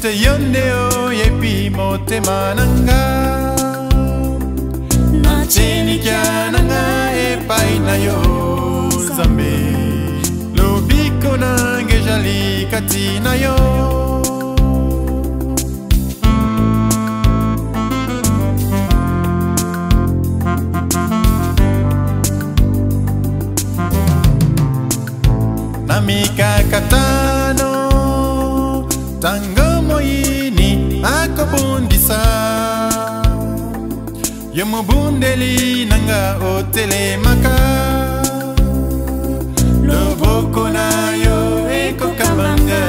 Pese yonde o yepi motema nanga Nacheni kya nanga epai na yo Nzambe Lobiko nange jali kati na yo Namika katano Tango moyini akobundisa Yomubundeli nanga otele maka Loboko na yo eko kamanga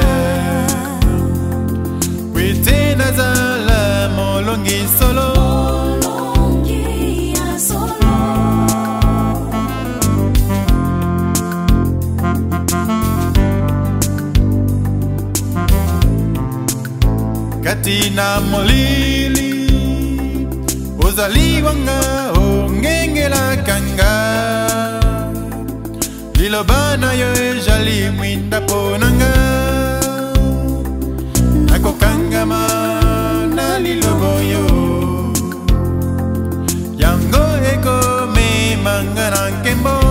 Wite nazala molongi solo Katina molili Ozali wanga ongengela kanga Lilobana yo ejali mwinda ponanga Nako kangama na liloboyo Yango eko me mangana nkembo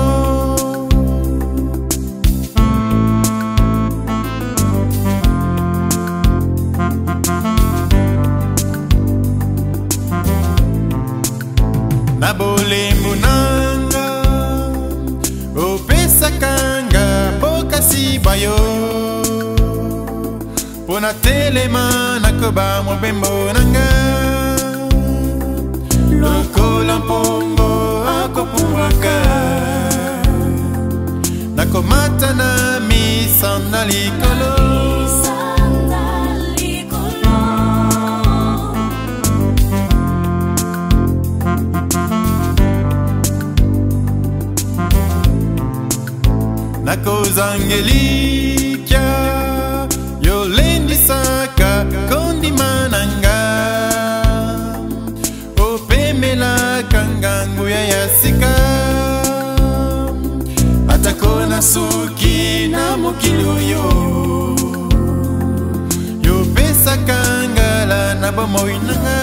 Nabolembu nanga Opesa kanga Pokasi bayo Pona telema Nakoba mobembo nanga Lokola mpongo Akopumwaka Nakomata na misana likolo Nakozangelikia Yolendi saka Kondi mananga Opemela kangangu ya yasika Atakona suki na mokiluyo Yopesa kangala na bomoinanga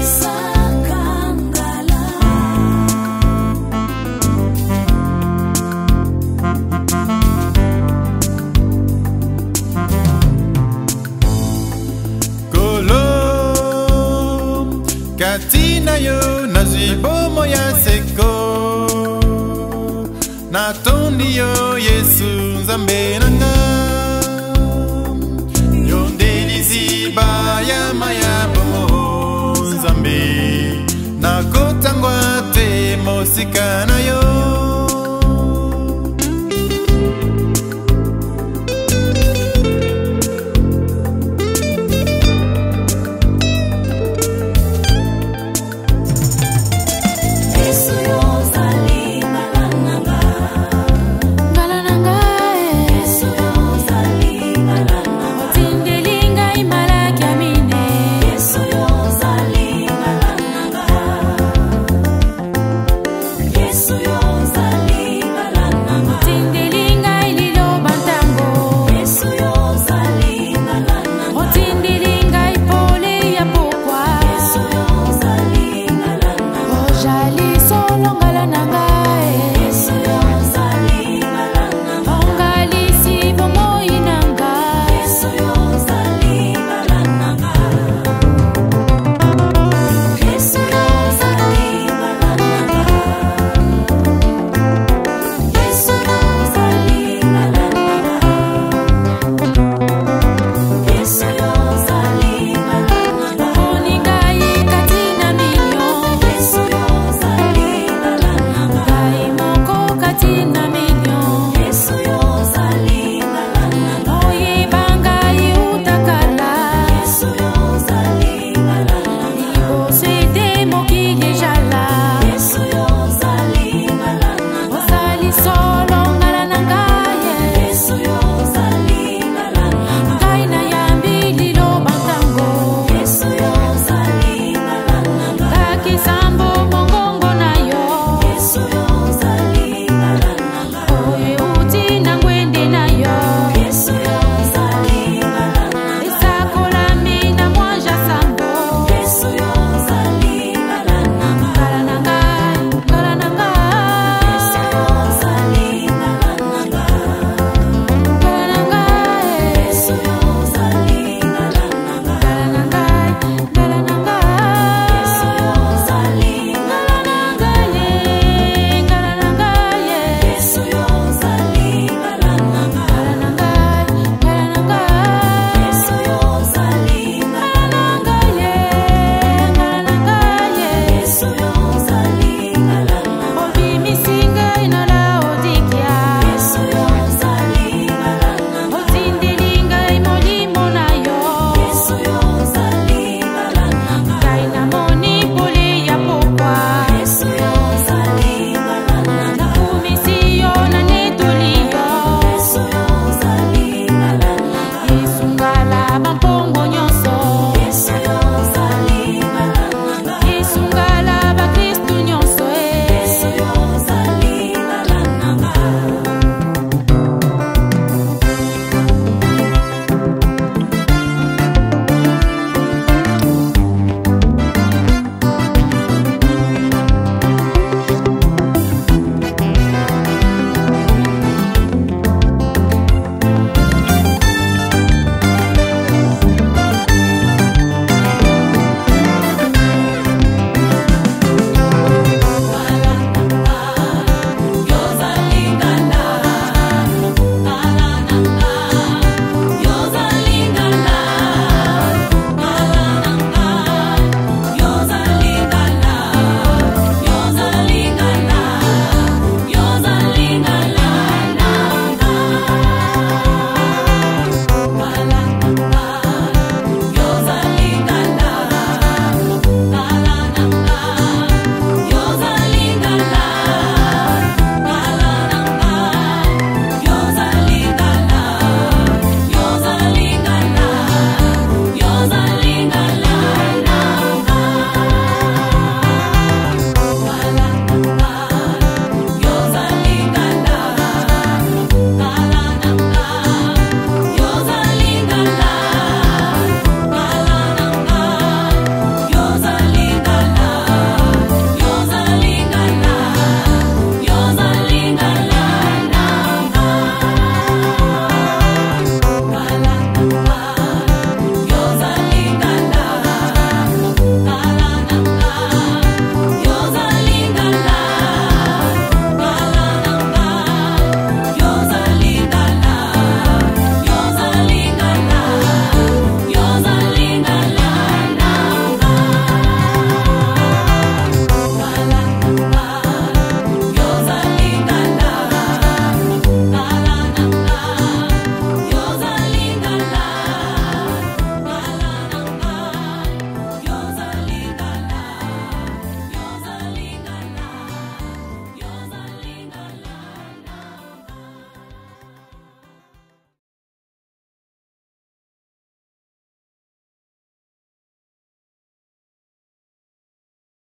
Katina yo nazibomo ya seko Natondi yo Yesu Nzambe nanga Yonde liziba ya maya bomo Nzambe Nakotangwa te mosika